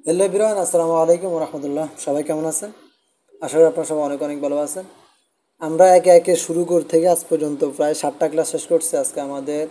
Hello everyone, আসসালামু আলাইকুম ওয়া রাহমাতুল্লাহ। সবাই কেমন আছেন? আশা করি আপনারা সবাই অনেক অনেক ভালো আছেন। আমরা একে একে শুরু করে থেকে আজ পর্যন্ত প্রায় 7টা ক্লাস শেষ করছি। আজকে আমাদের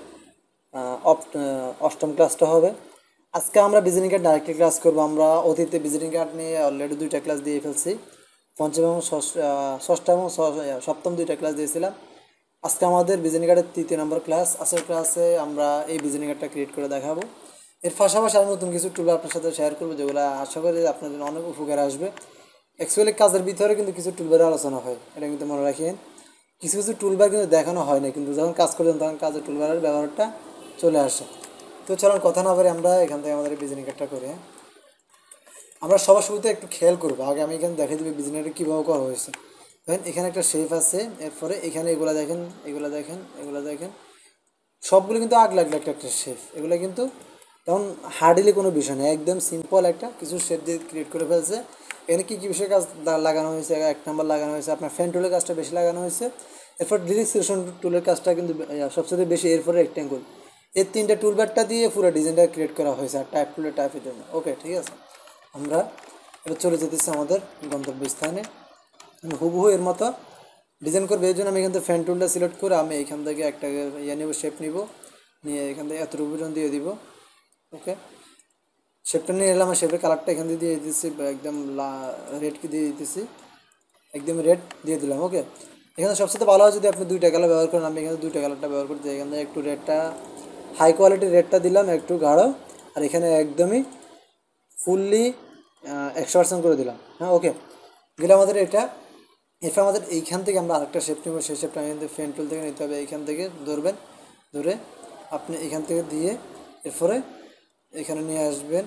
অষ্টম ক্লাসটা হবে। আজকে আমরা ভিজিটিং কার্ড ডাইরেক্টলি ক্লাস করবো। আমরা অতীতে ভিজিটিং কার্ড নিয়ে অলরেডি 2টা ক্লাস দিয়ে ফেলছি। পঞ্চম এবং ষষ্ঠ এবং সপ্তম 2টা ক্লাস দিয়েছিলাম। আজকে আমাদের ভিজিটিং কার্ডের 3 নম্বর ক্লাস। আজকের ক্লাসে আমরা এই ভিজিটিং কার্ডটা ক্রিয়েট করে দেখাবো। এর পাশাপাশি আমি নতুন কিছু টুল আপনার সাথে শেয়ার করবো, যেগুলো আশা করি আপনার জন্য অনেক উপকার আসবে। অ্যাকচুয়ালি কাজের ভিতরে কিন্তু কিছু টুলবারের আলোচনা হয়, এটা কিন্তু মনে রাখেন। কিছু কিছু টুলবার কিন্তু দেখানো হয় না, কিন্তু যখন কাজ করবেন তখন কাজের টুলবারের ব্যবহারটা চলে আসে। তো চলুন কথা না বলে আমরা এখান থেকে আমাদের ভিজিটিং কার্ডটা করি। হ্যাঁ, আমরা সবার শুরুতে একটু খেয়াল করবো। আগে আমি এখানে দেখাই দেবো ভিজিটিং কার্ডটা কীভাবে করা হয়েছে। দেখেন এখানে একটা শেপ আছে, এরপরে এখানে এগুলা দেখেন, এগুলা দেখেন, এগুলা দেখেন, সবগুলো কিন্তু আগলা আগলা একটা একটা শেপ। এগুলো কিন্তু তেমন হার্ডলি কোনো বিষয় নেই, একদম সিম্পল একটা কিছু শেপ দিয়ে ক্রিয়েট করে ফেলছে। এখানে কী কী বিষয় কাজ লাগানো হয়েছে? 1 নম্বর লাগানো হয়েছে আপনার ফ্যান টুলের কাজটা বেশি লাগানো হয়েছে। এরপর ডিরেক্ট সিলেকশন টুলের কাজটা কিন্তু সবচেয়ে বেশি। এরপরে রেক্ট্যাঙ্গল, এই 3টা টুলবারটা দিয়ে পুরো ডিজাইনটা ক্রিয়েট করা হয়েছে আর টাইপ টুলের টাইপের জন্য। ওকে, ঠিক আছে। আমরা এবার চলে যেতেছি আমাদের গন্তব্যস্থানে। আমি হুবহু এর মতো ডিজাইন করবো। এই জন্য আমি এখান থেকে ফ্যান টুলটা সিলেক্ট করে আমি এখান থেকে একটা নেব, শেপ নিব, নিয়ে এখান থেকে এতটুকু পর্যন্ত দিয়ে দিব। ওকে, শেপটা নিয়ে এলাম। শেপের কালারটা এখান থেকে দিয়ে দিতেছি একদম রেড কি দিয়ে দিতেছি, একদম রেড দিয়ে দিলাম। ওকে, এখানে সবচেয়ে ভালো হয় যদি আপনি 2টা কালার ব্যবহার করেন। আমি এখানে 2টা কালারটা ব্যবহার করতে, এখান থেকে একটু রেডটা হাই কোয়ালিটির রেডটা দিলাম, একটু গাঢ়, আর এখানে একদমই ফুললি 100% করে দিলাম। হ্যাঁ, ওকে, দিলে আমাদের এটা। এরপর আমাদের এইখান থেকে আমরা আরেকটা শেপ নেব। সেই শেপটা কিন্তু ফ্যান টুল থেকে নিতে হবে। এইখান থেকে ধরবেন, ধরে আপনি এখান থেকে দিয়ে এরপরে এখানে নিয়ে আসবেন,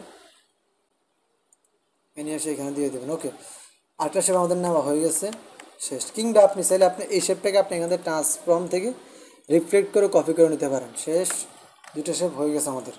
নিয়ে এসে এখানে দিয়ে দেবেন। ওকে, আরেকটা শেপ আমাদের নেওয়া হয়ে গেছে, শেষ। কিংবা আপনি চাইলে আপনি এই শেপটাকে আপনি এখান থেকে ট্রান্সফর্ম থেকে রিফ্লেক্ট করে কপি করে নিতে পারেন। শেষ, 2টা শেপ হয়ে গেছে আমাদের।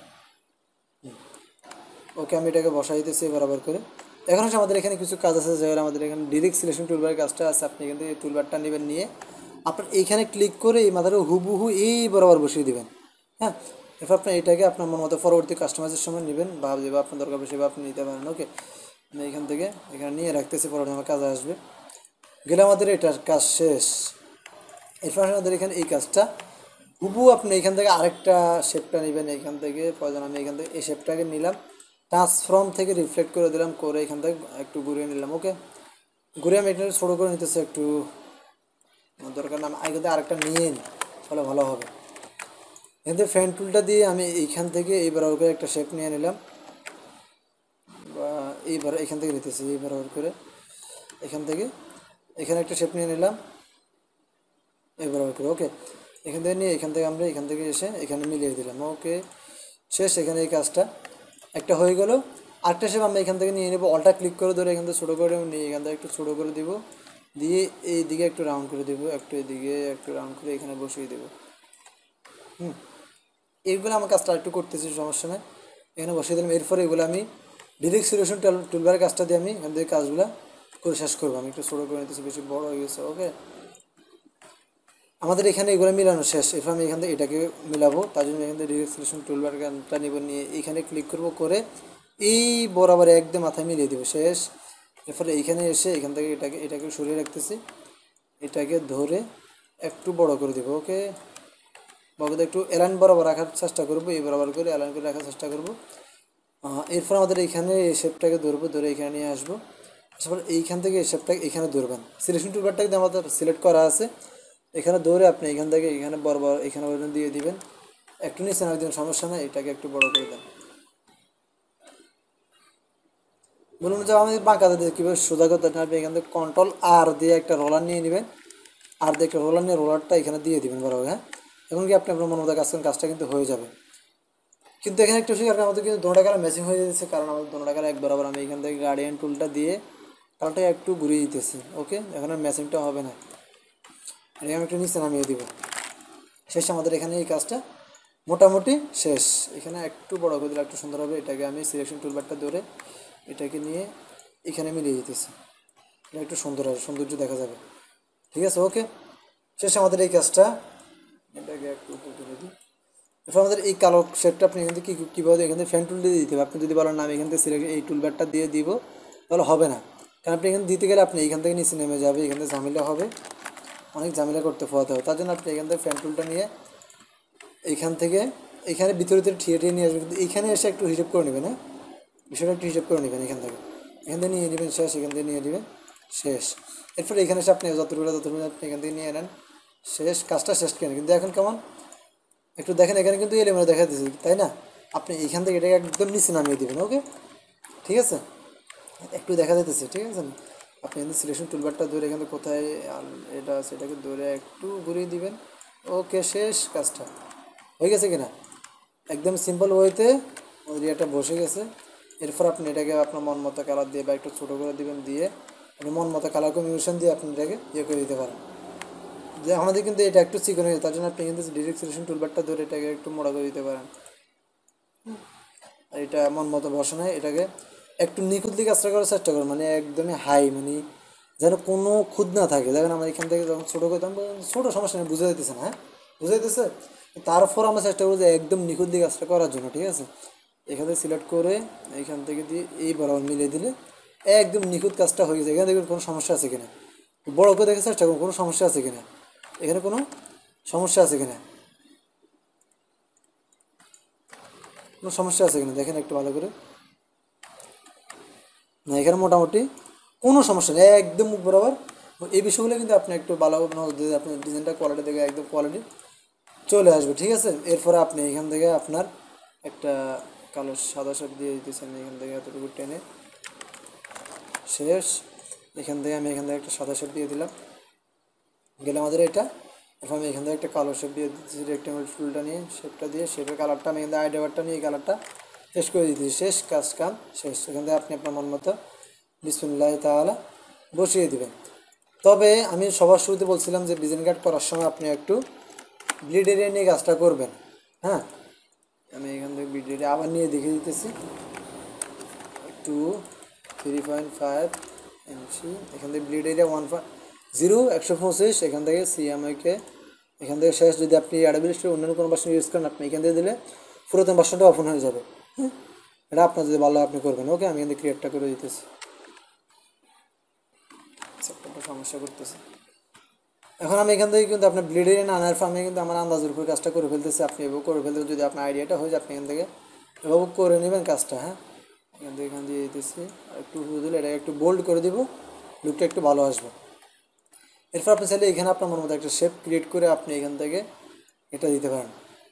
ওকে, আমি এটাকে বসাই দিতেছি বরাবর করে। এখন হচ্ছে আমাদের এখানে কিছু কাজ আছে, যেগুলো আমাদের এখানে ডিরেক্ট সিলেকশন টুলবারের কাজটা আছে। আপনি এখান থেকে এই টুলবারটা নেবেন, নিয়ে আপনার এইখানে ক্লিক করে এই মাথাটা হুবহু এই বরাবর বসিয়ে দেবেন। হ্যাঁ, এরপর আপনি এটাকে আপনার মন মতো পরবর্তী কাস্টমাইজের সময় নেবেন, বা যেভাবে আপনার দরকার হবে সেভাবে আপনি নিতে পারেন। ওকে, আমি এখান থেকে এখানে নিয়ে রাখতেছি, পরবর্তী আমার কাজে আসবে। গেলে আমাদের এটার কাজ শেষ। এরপর আমাদের এখানে এই কাজটা হুবহু আপনি এখান থেকে আরেকটা শেপটা নেবেন। এখান থেকে প্রয়োজন আমি এখান থেকে এই শেপটাকে নিলাম, ট্রান্সফর্ম থেকে রিফ্লেক্ট করে দিলাম, করে এখান থেকে একটু ঘুরিয়ে নিলাম। ওকে, ঘুরিয়ে আমি এটা ছোটো করে নিতেছি একটু, দরকার না আমি আগে আরেকটা নিয়ে নিই, ফলে ভালো হবে। এখান থেকে ফ্যান টুলটা দিয়ে আমি এইখান থেকে এইবার করে একটা শেপ নিয়ে নিলাম, বা এইবার এখান থেকে নিতেছি এইবার করে এখান থেকে এখানে একটা শেপ নিয়ে নিলাম এবার করে। ওকে, এখান থেকে নিয়ে এখান থেকে আমরা এখান থেকে এসে এখানে মিলিয়ে দিলাম। ওকে, শেষ। এখানে এই কাজটা একটা হয়ে গেল। আরেকটা শেপ আমরা এখান থেকে নিয়ে নেবো, অলটা ক্লিক করে ধরে এখান থেকে ছোটো করে নিয়ে এখান থেকে একটু ছোটো করে দিব, দিয়ে এই দিকে একটু রাউন্ড করে দেবো, একটু এদিকে একটু রাউন্ড করে এখানে বসিয়ে দেবো। এইগুলো আমার কাজটা একটু করতেছি, সমস্যা নেই, এখানে বসিয়ে দিলাম। এরপরে এগুলো আমি ডিরেক্ট সিলেকশন টুলবারের কাজটা দিয়ে আমি এখান থেকে কাজগুলো করে শেষ করবো। আমি একটু ছোটো করে নিতেছি, বেশি বড় হয়ে গেছে। ওকে, আমাদের এখানে এগুলো মিলানো শেষ। এরপর আমি এখান থেকে এটাকে মিলাবো, তার জন্য এখান থেকে ডিরেক্ট সিলেকশন টুলবারটা নিব, নিয়ে এখানে ক্লিক করবো, করে এই বরাবর একদম মাথায় মিলিয়ে দেবো। শেষ। এরপরে এইখানে এসে এখান থেকে এটাকে এটাকে সরিয়ে রাখতেছি, এটাকে ধরে একটু বড় করে দেবো। ওকে, বাবুদের একটু অ্যালাইন বরাবর রাখার চেষ্টা করবো, এই বরাবর করে অ্যালাইন করে রাখার চেষ্টা করবো। এরপর আমাদের এইখানে এই শেপটাকে ধরবো, ধরে এখানে নিয়ে আসবো। তারপর এইখান থেকে এই শেপটাকে এখানে ধরবেন। সিলেকশন টুলবারটা কিন্তু আমাদের সিলেক্ট করা আছে, এখানে ধরে আপনি এখান থেকে এখানে বরাবর এখানে পর্যন্ত দিয়ে দিবেন। একটু নিচে না দিন, সমস্যা নেই, এটাকে একটু বড় করে দেন। বলুন যে আমাদের বাঁকা দিয়ে কীভাবে সোজা করতে আপনি এখান থেকে কন্ট্রোল আর দিয়ে একটা রোলার নিয়ে নেবেন, আর দিয়ে একটা রোলার নিয়ে রোলারটা এখানে দিয়ে দিবেন বরাবর। হ্যাঁ, এখন কি আপনি আপনার মন মতো কাজ করেন, কাজটা কিন্তু হয়ে যাবে। কিন্তু এখানে একটু শিকার আমাদের কিন্তু দোনোটা কালার ম্যাচিং হয়ে যাচ্ছে, কারণ আমাদের দোনোটা কালার এক বরাবর। আমি এখান থেকে গার্ডিয়ান টুলটা দিয়ে কালারটা একটু ঘুরিয়ে দিতেছি। ওকে, এখন আর ম্যাচিংটা হবে না, এটাকে আমি একটু নিচে নামিয়ে দিব। শেষ আমাদের এখানে এই কাজটা মোটামুটি শেষ। এখানে একটু বড় করে দিলে একটু সুন্দর হবে। এটাকে আমি সিলেকশন টুলবারটা ধরে এটাকে নিয়ে এখানে মিলিয়ে দিতেছি, এটা একটু সুন্দর হবে, সৌন্দর্য দেখা যাবে। ঠিক আছে, ওকে, শেষ আমাদের এই কাজটা। এটাকে একটু উপরে তুলে দিই, এরপর আমাদের এই কালো শেপটা আপনি এখান থেকে কীভাবে এখান থেকে ফ্যান টুল দিয়ে দিতে হবে। আপনি যদি বলেন না আমি এখান থেকে সিলেক্ট এই টুলবারটা দিয়ে দিব, তাহলে হবে না। কারণ আপনি এখানে দিতে গেলে আপনি এখান থেকে নিচে নেমে যাবে, এখান থেকে ঝামেলা হবে, অনেক ঝামেলা করতে পোয়াতে হবে। তার জন্য আপনি এখান থেকে ফ্যান টুলটা নিয়ে এইখান থেকে এখানে ভিতরে ঠিয়ে নিয়ে আসবেন, কিন্তু এইখানে এসে একটু হিসেব করে নেবেন। হ্যাঁ, বিষয়টা একটু হিসেব করে নেবেন। এখান থেকে নিয়ে নেবেন শেষ, এখান থেকে নিয়ে নেবেন শেষ। এরপরে এখানে এসে আপনি যতটুকু আপনি এখান থেকে নিয়ে নেন শেষ, কাজটা শেষ করেন। কিন্তু এখন কেমন একটু দেখেন, এখানে কিন্তু এলোমেলো দেখা দিচ্ছে, তাই না? আপনি এখান থেকে এটাকে একদম নিচে নামিয়ে দেবেন। ওকে, ঠিক আছে, একটু দেখা যাইতেছে, ঠিক আছে না? আপনি কিন্তু সিলেকশন টুলবারটা ধরে এখানে কোথায় এটা আছে এটাকে ধরে একটু ঘুরিয়ে দিবেন। ওকে, শেষ, কাজটা হয়ে গেছে কিনা? একদম সিম্পল ওয়েতে আমাদের এটা বসে গেছে। এরপর আপনি এটাকে আপনার মন মতো কালার দিয়ে বা একটু ছোটো করে দিবেন, দিয়ে আপনি মন মতো কালার কম্বিনেশন দিয়ে আপনি এটাকে করে দিতে পারেন। যে আমাদের কিন্তু এটা একটু চিকন হয়ে, তার জন্য আপনি কিন্তু ডিরেক্ট সিলেকশন টুলবারটা ধরে এটাকে একটু মোড়া করে দিতে পারেন। আর এটা মন মতো বসে নয়, এটাকে একটু নিখুঁতলি কাজটা করার চেষ্টা করুন, মানে একদমই হাই, মানে যেন কোনো খুঁত না থাকে। দেখেন আমরা এখান থেকে যখন ছোটো করতাম, ছোটো সমস্যা নেই, বুঝে যেতেছে না? হ্যাঁ, বুঝে যেতেছে। তারপর আমরা চেষ্টা করি যে একদম নিখুঁতলি কাজটা করার জন্য, ঠিক আছে? এখানে সিলেক্ট করে এইখান থেকে দিয়ে এই বরাবর মিলিয়ে দিলে একদম নিখুঁত কাজটা হয়ে গেছে। এখানে দেখবেন কোনো সমস্যা আছে কিনা, বড় করে দেখে চেষ্টা করুন কোনো সমস্যা আছে কিনা, এখানে কোনো সমস্যা আছে কিনা, কোনো সমস্যা আছে কিনা দেখেন একটু ভালো করে। না, এখানে মোটামুটি কোনো সমস্যা নেই, একদম মুখ বরাবর। এই বিষয়গুলো কিন্তু আপনি একটু ভালোভাবে নজর দিলে আপনার ডিজাইনটা কোয়ালিটি দেখে একদম কোয়ালিটি চলে আসবে, ঠিক আছে? এরপরে আপনি এখান থেকে আপনার একটা কালো সাদা শেপ দিয়ে দিতেছেন, এখান থেকে এতটুকু টেনে শেষ। এখান থেকে আমি এখান থেকে একটা সাদা শেপ দিয়ে দিলাম, গেলে আমাদের এটা। এরপর আমি এখান থেকে একটা কালো শেপ দিয়ে দিচ্ছি, রেক্টেঙ্গল টুলটা নিয়ে শেপটা দিয়ে শেপের কালারটা আমি এখান থেকে আইড্রাবারটা নিয়ে কালারটা শেষ করে দিতেছি, শেষ, কাজ কাম শেষ। এখান থেকে আপনি আপনার মন মতো বিসমিল্লাহ তাআলা বসিয়ে দেবেন। তবে আমি সবার শুরুতে বলছিলাম যে ডিজাইন কাট করার সময় আপনি একটু ব্লিড এরিয়া নিয়ে কাজটা করবেন। হ্যাঁ, আমি এখান থেকে ব্লিড এরিয়া আবার নিয়ে দেখে দিতেছি, 3.5 ইঞ্চি। এখান থেকে ব্লিড এরিয়া 1.0 125। এখান থেকে সিএমআইকে এখান থেকে শেষ। যদি আপনি অ্যাডাবিলিস্টের অন্যান্য কোনো ভার্সন ইউজ করেন, আপনি এখান থেকে দিলে পুরাতন ভার্সনটা ওপেন হয়ে যাবে। হ্যাঁ, এটা আপনার যদি ভালো আপনি করবেন। ওকে, আমি এখান থেকে ক্রিয়েটটা করে দিতেছি, একটা সমস্যা করতেছে। এখন আমি এখান থেকে কিন্তু আপনার ব্লেড এরিয়া না আনার পর আমি কিন্তু আমার আন্দাজের উপরে কাজটা করে ফেলতেছি। আপনি এভাবে করে ফেলতে, যদি আপনার আইডিয়াটা হয়ে যায় আপনি এখান থেকে এভাবে করে নেবেন কাজটা। হ্যাঁ, এখান দিয়ে দিতেছি, আর একটু দিলে এটাকে একটু বোল্ড করে দিব, লুকটা একটু ভালো আসবে। এরপর আপনি চাইলে এখানে আপনার মনের মতো একটা শেপ ক্রিয়েট করে আপনি এখান থেকে এটা দিতে পারেন,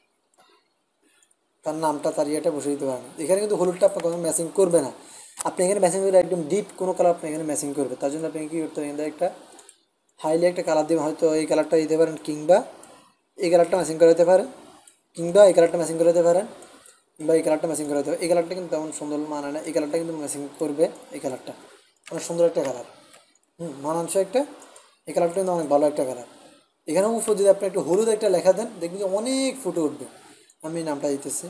তার নামটা তার ইয়েটা বসে দিতে পারেন। এখানে কিন্তু হলুদটা আপনার কোনো ম্যাচিং করবে না, আপনি এখানে ম্যাচিং করে একদম ডিপ কোনো কালার আপনি এখানে ম্যাচিং করবে। তার জন্য আপনি কী করতে হবে, এখান থেকে একটা হাইলি একটা কালার দেবেন, হয়তো এই কালারটা দিতে পারেন, কিংবা এই কালারটা ম্যাচিং করে দিতে পারেন, কিংবা এই কালারটা ম্যাচিং করে দিতে পারেন, কিংবা এই কালারটা ম্যাচিং করে দিতে পারেন। এই কালারটা কিন্তু তেমন সুন্দর মানায় না, এই কালারটা কিন্তু ম্যাচিং করবে। এই কালারটা অনেক সুন্দর একটা কালার, মানানসই একটা, এই কালারটা কিন্তু অনেক ভালো একটা কালার। এখানে উপর যদি আপনি একটু হলুদ একটা লেখা দেন, দেখবেন যে অনেক ফুটে উঠবে। আমি নামটা দিতেছি,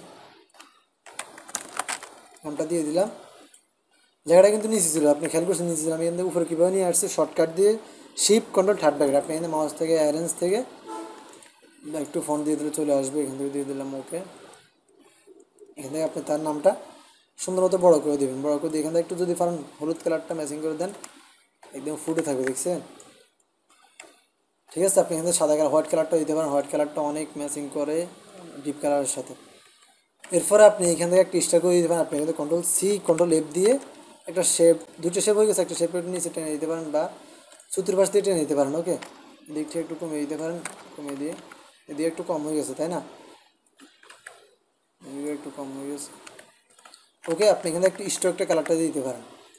নামটা দিয়ে দিলাম। জায়গাটা কিন্তু নিচে ছিল, আপনি খেয়াল করছেন নিচে ছিল। আমি এখান থেকে উপরে কীভাবে নিয়ে আসছি, শর্টকাট দিয়ে শিফট কন্ট্রোল থার্ড ব্যাকেট। আপনি এখানে মাউস থেকে অ্যারেঞ্জ থেকে একটু ফন্ট দিয়ে দিলে চলে আসবে। এখান থেকে দিয়ে দিলাম ওকে। এখান থেকে আপনি তার নামটা সুন্দর মতো বড়ো করে দেবেন, বড়ো করে দিয়ে এখান থেকে একটু যদি পারেন হলুদ কালারটা ম্যাচিং করে দেন, একদম ফুটে থাকবে, দেখছেন? ঠিক আছে, আপনি এখান থেকে সাদা কালার হোয়াইট কালারটা দিতে পারেন, হোয়াইট কালারটা অনেক ম্যাচিং করে ডিপ কালারের সাথে। এরপরে আপনি এখান থেকে একটা স্টার করে দিতে পারেন। আপনি এখান থেকে কন্ট্রোল F দিয়ে একটা শেপ, দুটো শেপ হয়ে গেছে, একটা শেপের নিচে টেনে দিতে পারেন বা সুতির পাশ দিয়ে টেনে দিতে পারেন। ওকে, দিকটা একটু কমিয়ে দিতে পারেন, কমিয়ে দিয়ে এদিকে একটু কম হয়ে গেছে, তাই না? এদিকে একটু কম হয়ে গেছে। ওকে, আপনি এখানে একটু স্ট্রোকটা কালারটা দিয়ে দিতে পারেন।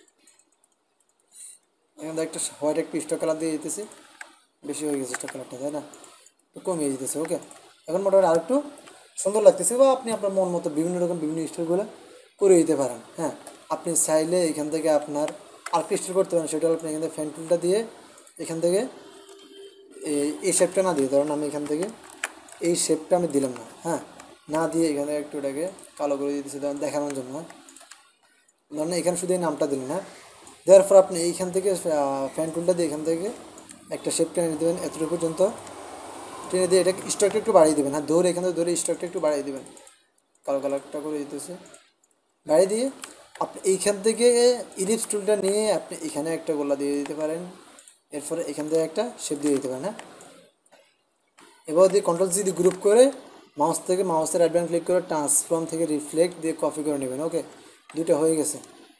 এখানে একটা হোয়াইট একটু স্ট্রোক কালার দিয়ে দিতেছি, বেশি হয়ে গেছে স্ট্রোক কালারটা, তাই না? একটু কমিয়ে দিতেছে। ওকে, এখন মোটামুটি আরেকটু সুন্দর লাগতেছে। বা আপনি আপনার মন মতো বিভিন্ন রকম বিভিন্ন স্টোরগুলো করে দিতে পারেন। হ্যাঁ, আপনি চাইলে এখান থেকে আপনার আরেকটা স্টোর করতে পারেন, সেটা হলো আপনি এখান থেকে ফ্যান টুলটা দিয়ে এখান থেকে এই শেপটা না দিয়ে, ধরুন আমি এখান থেকে এই শেপটা আমি দিলাম না, হ্যাঁ, না দিয়ে এখানে একটু এটাকে কালো করে দিতেছি ধরুন দেখানোর জন্য। হ্যাঁ, ধরুন এখানে শুধু এই নামটা দিলেন। হ্যাঁ, দেওয়ার পর আপনি এইখান থেকে ফ্যান টুলটা দিয়ে এখান থেকে একটা শেপ টেনে নিতে দেবেন এতটুকু পর্যন্ত। টেনে দিয়ে এটাকে স্ট্রোকটা একটু বাড়িয়ে দেবেন, হ্যাঁ ধরে এখান থেকে ধরে স্ট্রোকটা একটু বাড়িয়ে দেবেন, কালো কালারটা করে দিতেছে, বাড়িয়ে দিয়ে আপনি এইখান থেকে ইলিপস টুলটা নিয়ে আপনি এখানে একটা গোলা দিয়ে দিতে পারেন, এরপরে এখান থেকে একটা শেপ দিয়ে দিতে পারেন। হ্যাঁ, এবার দিয়ে কন্ট্রোল সি দিয়ে গ্রুপ করে মাউস থেকে মাউসের রাইট বাটন ক্লিক করে ট্রান্সফর্ম থেকে রিফ্লেক্ট দিয়ে কপি করে নেবেন। ওকে, দুইটা হয়ে গেছে।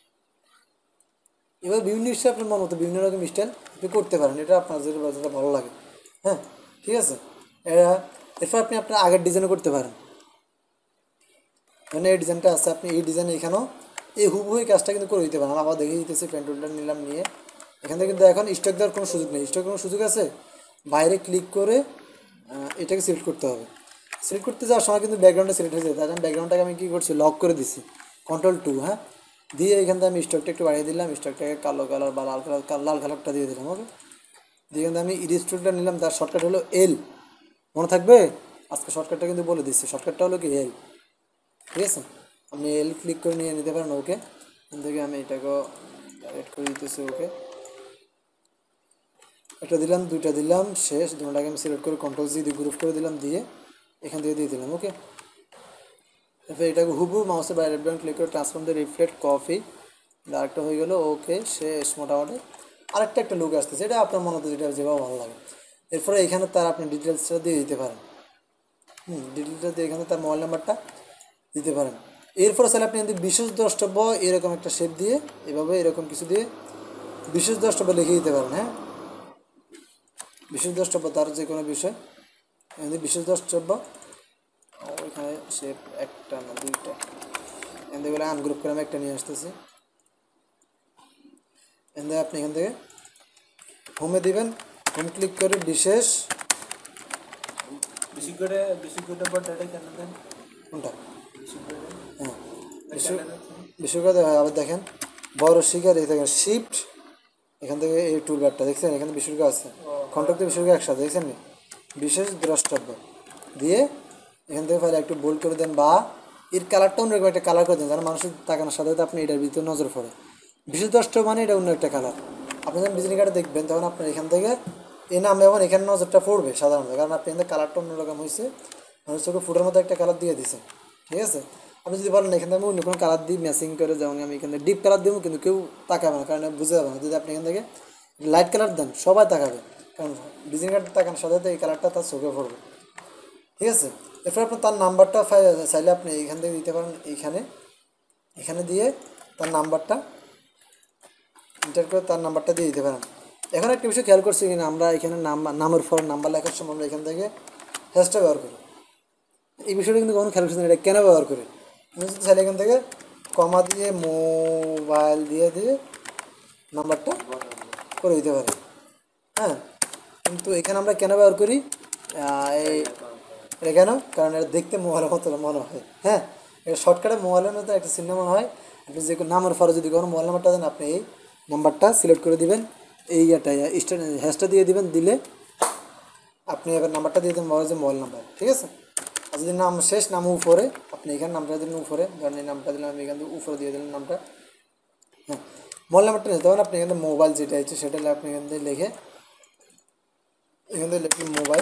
এবার বিভিন্ন স্টাইল আপনার মন মতো বিভিন্ন রকম স্টাইল আপনি করতে পারেন, এটা আপনার যেটা ভালো লাগে। হ্যাঁ, ঠিক আছে। এরপর আপনি আপনার আগের ডিজাইনও করতে পারেন, মানে এই ডিজাইনটা আছে, আপনি এই ডিজাইন এখানেও এই হুবহু এই কাজটা কিন্তু করে দিতে পারেন। আবার দেখে দিতেছি, পেন টুলটা নিলাম, নিয়ে এখান থেকে কিন্তু এখন স্টক দেওয়ার কোনো সুযোগ নেই। স্টক কোনো সুযোগ আছে, বাইরে ক্লিক করে এটাকে সিলেক্ট করতে হবে। সিলেক্ট করতে যাওয়ার সময় কিন্তু ব্যাকগ্রাউন্ডটা সিলেক্ট হয়ে যায়, তার জন্য ব্যাকগ্রাউন্ডটাকে আমি কী করছি, লক করে দিছি, কন্ট্রোল 2। হ্যাঁ, দিয়ে এখান থেকে আমি স্টকটা একটু বাড়িয়ে দিলাম, স্টকটাকে কালো কালার বা লাল কালারটা দিয়ে দিলাম। ওকে, দিয়ে এখান থেকে আমি ইরিস টুলটা নিলাম, তার শর্টকাট হলো এল, মনে থাকবে আজকে শর্টকাটটা কিন্তু বলে দিচ্ছি, শর্টকাটটা হলো কি এল। ঠিক আছে, আপনি এল ক্লিক করে নিয়ে নিতে পারেন। ওকে, এখান থেকে আমি এটাকেও এড করে দিতেছি। ওকে, একটা দিলাম, দুইটা দিলাম, শেষ। দুটাকে আমি সিলেক্ট করে কন্ট্রোল জি দিয়ে গ্রুপ করে দিলাম, দিয়ে এখান থেকে দিয়ে দিলাম। ওকে, তারপরে এটাকে হুবহু মাউসের বাইরে বাটন ক্লিক করে ট্রান্সফর্ম দিয়ে রিফ্লেক্ট কপি, আরেকটা হয়ে গেল। ওকে, শেষ মোটামুটি। আরেকটা একটা লুক আসতেছে, এটা আপনার মনে হতো যেটা যেভাবে ভালো লাগে। এরপরে এখানে তার আপনি ডিটেলসটা দিয়ে দিতে পারেন। ডিটেলসটা দিয়ে এখানে তার মোবাইল নাম্বারটা দিতে পারেন। এরপরে স্যার আপনি যদি বিশেষ দ্রষ্টব্য এরকম একটা শেপ দিয়ে এভাবে এরকম কিছু দিয়ে বিশেষ দ্রষ্টব্য লিখে দিতে পারেন। হ্যাঁ, বিশেষ দ্রষ্টব্য তার যে কোনো বিষয়, এখানে বিশেষ দ্রষ্টব্য, ওইখানে শেপ একটা না দুইটা, এখান থেকে আনগ্রুপ করে আমি একটা নিয়ে আসতেছি। এখান থেকে আপনি এখান থেকে হোমে দিবেন, হোম ক্লিক করে বিশেষ কোনটা, হ্যাঁ বিশেষ করে আবার দেখেন বড় শিকার, এই দেখেন শিফট, এখান থেকে এই টুল বারটা দেখছেন, এখানে বিশেষ আছে, কন্ট্যাক্ট বিশেষ একসাথে দেখছেন নি, বিশেষ দ্রষ্টব্য দিয়ে এখান থেকে ফাইলে একটু বোল্ড করে দেন, বা এর কালারটা অন্যরকম একটা কালার করে দেন, কারণ মানুষের তাকানোর সাথে সাথে আপনি এটার ভিতরে নজর পড়ে। বিশেষ দ্রষ্টব্য মানে এটা অন্য একটা কালার, আপনি যখন ভিজিটিং কার্ডে দেখবেন তখন আপনার এখান থেকে এই নাম এবং এখানে নজরটা পড়বে সাধারণত, কারণ আপনি এখানে কালারটা অন্যরকম হয়েছে, মানুষ চোখে ফুটের মতো একটা কালার দিয়ে দিছে। ঠিক আছে, আপনি যদি বলেন এখান থেকে আমি অন্য কোনো কালার দিই ম্যাচিং করে, যেমন আমি এখানে ডিপ কালার দেবো, কিন্তু কেউ তাকাবে না, কারণ বুঝে যাবে না। যদি আপনি এখান থেকে লাইট কালার দেন সবাই তাকাবে, কারণ ভিজিটিং কার্ড তাকানোর সাথে সাথে এই কালারটা তার চোখে পড়বে। ঠিক আছে, এরপর আপনার তার নাম্বারটা চাইলে আপনি এইখান থেকে দিতে পারেন, এখানে দিয়ে তার নাম্বারটা এন্টার করে তার নাম্বারটা দিয়ে দিতে পারেন। এখন একটা বিষয় খেয়াল করছি কিনা, আমরা এখানে নামের পর নাম্বার লেখার সময় আমরা এখান থেকে হ্যাশট্যাগ ব্যবহার করি, এই বিষয়টা কিন্তু কখনো খেয়াল করছি না, এটা কেন ব্যবহার করি। আমি যদি চাইলে এখান থেকে কমা দিয়ে মোবাইল দিয়ে দিয়ে নাম্বারটা করে দিতে পারি। হ্যাঁ, কিন্তু এখানে আমরা কেন ব্যবহার করি, এই এটা কেন, কারণ এটা দেখতে মোবাইলের মতো মনে হয়। হ্যাঁ, এটা শর্টকাটে মোবাইলের মতো একটা চিহ্ন মনে হয়। আপনি যে কোনো নামের পরে যদি কোনো মোবাইল নাম্বারটা দেন, আপনি এই নাম্বারটা সিলেক্ট করে দিবেন, এই হ্যাশটা দিয়ে দিবেন, দিলে আপনি এবার নাম্বারটা দিয়ে দেবেন যে মোবাইল নাম্বার। ঠিক আছে, আর যদি নাম শেষ নাম উপরে, আপনি এখানে নামটা দিলেন উপরে, ধরেন এই নামটা দিলাম আমি এখান থেকে উপরে দিয়ে দিলেন নামটা। হ্যাঁ, মোবাইল নাম্বারটা নিতে পারেন আপনি এখান থেকে মোবাইল যেটা আছে সেটা আপনি এখান থেকে লিখে এখান থেকে লিখে মোবাইল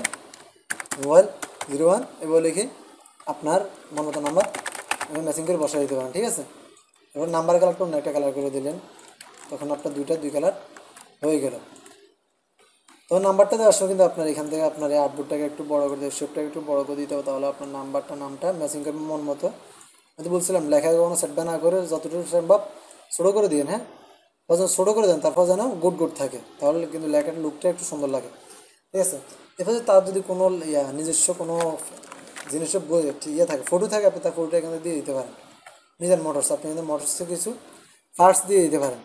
01 এবার লিখে আপনার মতো নাম্বার ম্যাচিং করে বসাই দিতে পারেন। ঠিক আছে, এবার নাম্বার কালারটা অন্য একটা কালার করে দিলেন, তখন আপনার দুই কালার হয়ে গেল। তো নাম্বারটা দেওয়ার সময় কিন্তু আপনার এখান থেকে আপনার এই আউটপুটটাকে একটু বড় করে দেবে, শেপটাকে একটু বড় করে দিতে হবে, তাহলে আপনার নামটা ম্যাচিং করবে মন মতো। আমি তো বলছিলাম লেখা কোনো সেটবা না করে যতটুকু সম্ভব ছোটো করে দিন। হ্যাঁ, যখন ছোটো করে দেন তারপর যেন গুড থাকে, তাহলে কিন্তু লেখার লুকটা একটু সুন্দর লাগে। ঠিক আছে, এরপরে তার যদি কোনো নিজস্ব কোনো জিনিসের ইয়ে থাকে, ফটো থাকে, আপনি তার ফটোটা এখানে দিয়ে দিতে পারেন। নিজের মোটরস আপনি কিন্তু মোটরসে কিছু পার্টস দিয়ে দিতে পারেন।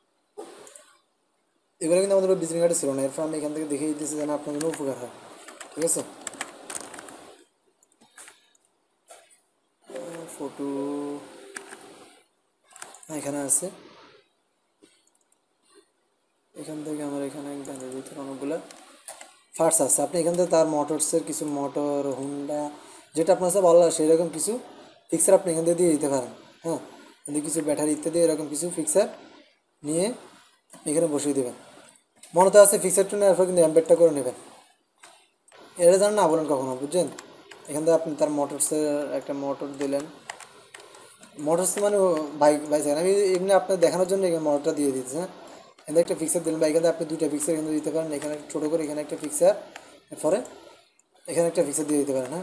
এগুলো কিন্তু আমাদের ভিজিটিং কার্ডে ছিল না, এরপর আমি এখান থেকে দেখিয়ে দিতেছি যেন আপনার জন্য উপকার হয়। ঠিক আছে, ফটো এখানে আছে, এখান থেকে আমার এখানে গানের ভিতরে অনেকগুলো পার্টস আছে, আপনি এখান থেকে তার মোটরসের কিছু মোটর হুন্ডা যেটা আপনার কাছে ভালো লাগে সেরকম কিছু ফিক্সার আপনি এখান থেকে দিয়ে দিতে পারেন। হ্যাঁ, কিন্তু কিছু ব্যাটারি ইত্যাদি এরকম কিছু ফিক্সার নিয়ে এখানে বসিয়ে দেবেন। মনে তো আছে ফিক্সারটা নেওয়ার পর কিন্তু অ্যাম্পেরটা করে নেবেন। এটা যেন না বলেন কখনো, বুঝছেন? এখান থেকে আপনি তার মোটরসের একটা মোটর দিলেন, মোটরস মানে বাইক বাইক আমি এমনি আপনার দেখানোর জন্য এখানে মোটরটা দিয়ে দিচ্ছি। হ্যাঁ, এখানে একটা ফিক্সার দিলেন বা এখানে আপনি দুইটা ফিক্সার এখানে দিতে পারেন, এখানে ছোটো করে এখানে একটা ফিক্সার, এরপরে এখানে একটা ফিক্সার দিয়ে দিতে পারেন। হ্যাঁ,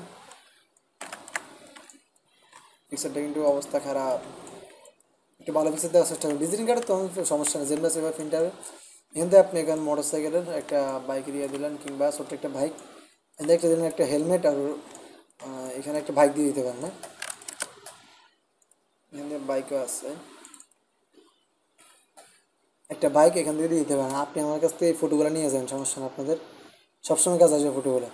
ফিক্সারটা কিন্তু অবস্থা খারাপ, একটু ভালো ফিক্সার দেওয়ার চেষ্টা করুন। ভিজিটিং কার্ডে তখন সমস্যা নেই, যেমন সেভাবে প্রিন্টারে। এখান থেকে আপনি এখানে মোটর সাইকেলের একটা বাইক দিয়ে দিলেন কিংবা ছোট্ট একটা বাইক, এখান থেকে একটা দিলেন একটা হেলমেট, আর এখানে একটা বাইক দিয়ে দিতে পারেন। না এখান থেকে বাইকও আছে, একটা বাইক এখান থেকে দিয়ে দিতে পারেন। আপনি আমার কাছ থেকে এই ফটোগুলো নিয়ে যান, সমস্যা না, আপনাদের সবসময় কাজ আসবে ফটোগুলো।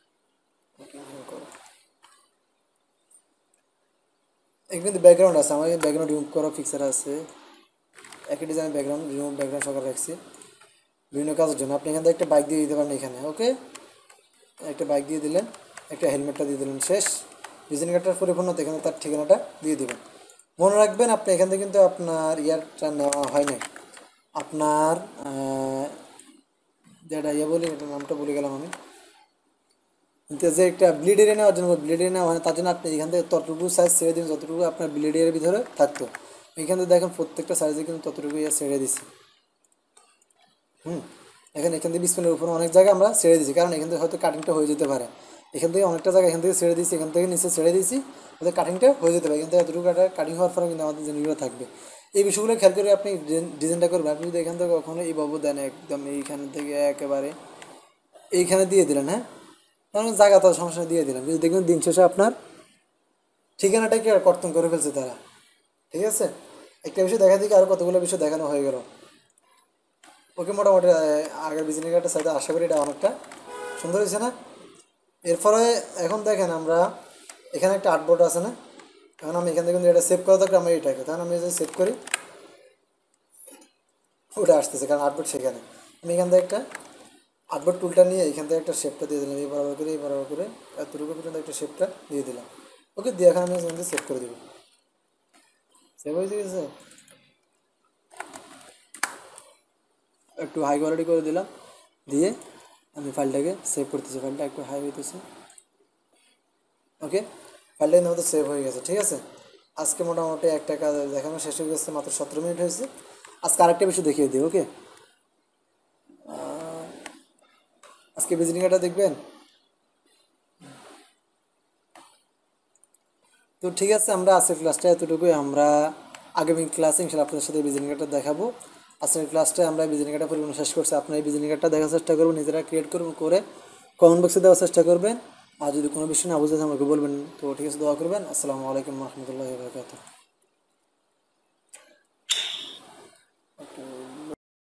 এখানে কিন্তু ব্যাকগ্রাউন্ড আছে, আমার ব্যাকগ্রাউন্ড রিমুভ করা ফিক্সার আছে, একই ডিজাইন ব্যাকগ্রাউন্ড রিমুভ ব্যাকগ্রাউন্ড সকাল রাখছি বিভিন্ন কাজের জন্য। আপনি এখান থেকে একটা বাইক দিয়ে দিতে পারেন এখানে। ওকে, একটা বাইক দিয়ে দিলেন, একটা হেলমেটটা দিয়ে দিলেন, শেষ। ভিজিটিং কার্ডটার পরিপূর্ণতা এখানে তার ঠিকানাটা দিয়ে দিবেন। মনে রাখবেন আপনি এখান থেকে কিন্তু আপনার ইয়ারটা নেওয়া হয় নাই, আপনার যেটা ইয়ে বলি, এটার নামটা ভুলে গেলাম আমি, কিন্তু যে একটা ব্লিড এরিয়া নেওয়ার জন্য, ব্লিড এরিয়া নেওয়া হয় না, তার জন্য আপনি এখান থেকে ততটুকু সাইজ ছেড়ে দিন যতটুকু আপনার ব্লিড এরিয়ার ভিতরে থাকতো। এখান থেকে দেখেন প্রত্যেকটা সাইজে কিন্তু ততটুকু ইয়ে ছেড়ে দিছি। হুম, এখানে থেকে ডিসপ্লের উপর অনেক জায়গায় আমরা ছেড়ে দিয়েছি, কারণ এখান থেকে হয়তো কাটিংটা হয়ে যেতে পারে। এখান থেকে অনেকটা জায়গা এখান থেকে ছেড়ে দিয়েছি, এখান থেকে নিচে ছেড়ে দিয়েছি, ওদের কাটিংটা হয়ে যেতে পারে। এখান থেকে এতটুকু কাটিং হওয়ার পরে কিন্তু আমাদের জিনিসগুলো থাকবে। এই বিষয়গুলো খেয়াল করে আপনি ডিজাইনটা করবেন। আপনি যদি এখান থেকে কখনো এইভাবে দেন, একদম এইখান থেকে একেবারে এইখানে দিয়ে দিলেন, হ্যাঁ, কারণ জায়গা তো সমস্যা দিয়ে দিলাম, কিন্তু দেখবেন দিন শেষে আপনার ঠিকানাটাকে কর্তন করে ফেলছে তারা। ঠিক আছে, একটা বিষয় দেখা দিকে আরও কতগুলো বিষয় দেখানো হয়ে গেল। ওকে, মোটামুটি আগের ভিজিটিং কার্ডের সাথে আশা করি এটা অনেকটা সুন্দর হয়েছে না? এরপরে এখন দেখেন আমরা এখানে একটা আর্টবোর্ড আছে না, এখন আমি এখান থেকে কিন্তু এটা সেভ করা থাকলে আমরা এটাকে, তখন আমি যদি সেভ করি ওটা আসতেছে, কারণ আর্টবোর্ড সেখানে। আমি এখান থেকে একটা আর্টবোর্ড টুলটা নিয়ে এখান থেকে একটা শেপটা দিয়ে দিলাম, এই বরাবর করে এই বরাবর করে এতটুকু পর্যন্ত একটা শেপটা দিয়ে দিলাম। ওকে, দিয়ে এখন আমি এখান থেকে সেভ করে দেবো। সেভ হয়ে গেছে, একটু হাই কোয়ালিটি করে দিলাম, দিয়ে আমি ফাইলটাকে সেভ করতেছি। ফাইলটা একটু হাই হইতেছে। ওকে, ফাইলটা কিন্তু আমাদের সেভ হয়ে গেছে। ঠিক আছে, আজকে মোটামুটি একটা কাজ দেখানো শেষ হয়ে গেছে, মাত্র 17 মিনিট হয়েছে। আজকে আরেকটা বিষয় দেখিয়ে দিই। ওকে, আজকে ভিজিটিং কার্ডটা দেখবেন তো। ঠিক আছে, আমরা আজকের ক্লাসটা এতটুকুই। আমরা আগামী ক্লাসে ইনশাল্লাহ আপনাদের সাথে ভিজিটিং কার্ডটা দেখাবো। আজকের ক্লাসটা আমরা ভিজিটিং কার্ডটা পরিপূর্ণ শেষ করছি। আপনারা এই ভিজিটিং কার্ডটা দেখার চেষ্টা করবেন, নিজেরা ক্রিয়েট করবেন, করে কমেন্ট বক্সে দেওয়ার চেষ্টা করবেন। আর যদি কোনো বিষয় না বুঝে আমাকে বলবেন। তো ঠিক আছে, দোয়া করবেন। আসসালামু আলাইকুম রহমতুল্লাহি ওয়া বারাকাতুহু।